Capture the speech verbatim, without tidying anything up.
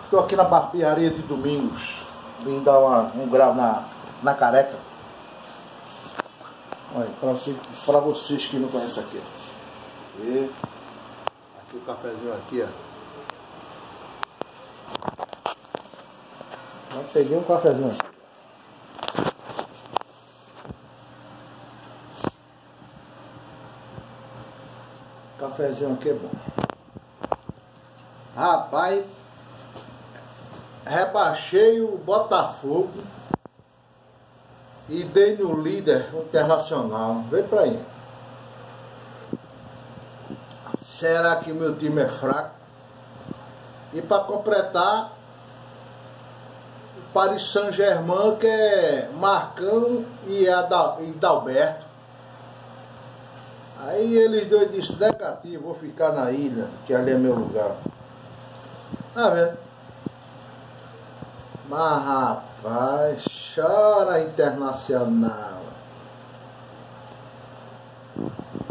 Estou aqui na barbearia de Domingos. Vim dar uma, um grau na, na careca. Olha, para vocês, para vocês que não conhecem aqui. E aqui o cafezinho aqui, ó. Já peguei um cafezinho aqui. Cafezinho aqui é bom. Rapaz, rebaixei o Botafogo e dei no líder internacional. Vem pra aí. Será que meu time é fraco? E para completar, o Paris Saint-Germain, que é Marcão e Adalberto. Aí eles dois disseram, negativo, vou ficar na ilha, que ali é meu lugar. Tá vendo? Mas rapaz, chora Internacional.